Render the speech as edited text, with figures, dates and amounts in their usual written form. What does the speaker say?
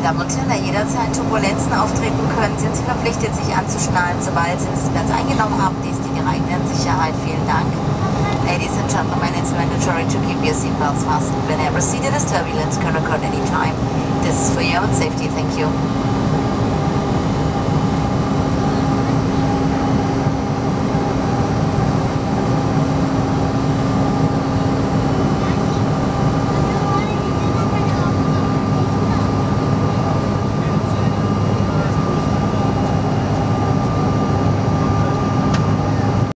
Damen und Herren, da jederzeit Turbulenzen auftreten können, sind Sie verpflichtet, sich anzuschnallen, sobald Sie den Platz eingenommen haben. Dies dient Ihrer eigenen Sicherheit. Vielen Dank. Ladies and gentlemen, it's mandatory to keep your seatbelts fastened whenever seated, as turbulence can occur at any time. This is for your own safety. Thank you.